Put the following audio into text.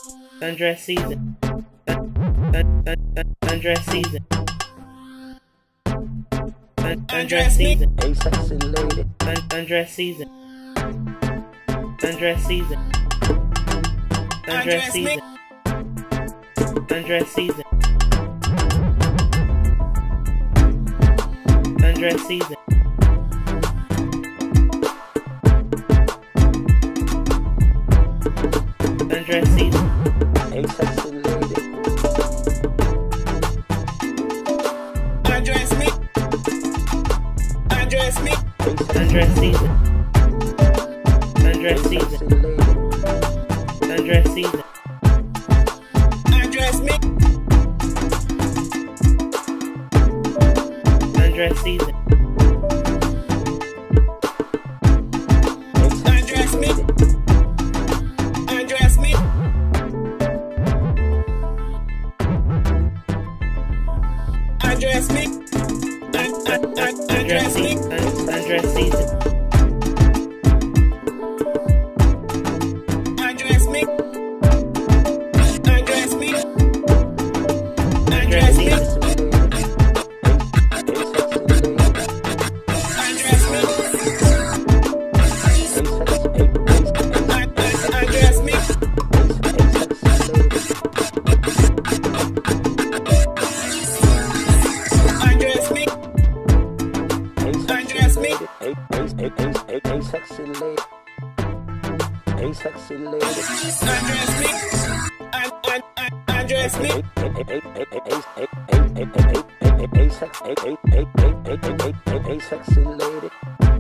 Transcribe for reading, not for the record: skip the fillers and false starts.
Undress season. Undress season. Undress season. A sexy lady. Undress season. Undress season. Undress season. Undress season. Undress season. Undress season. A sexy lady. Undress me. Undress me. Undress season. Undress Sexy season. lady. Undress season. Undress me. Undress season. Undress me. Undress me. Undress me. Undress Undress me. season. Undress season. Undress me. Undress me. Undress Undress me. season. Undress me. Undress me. Undress me. Undress me. A sexy lady. A sexy lady. Undress me. Undress me. A sexy lady.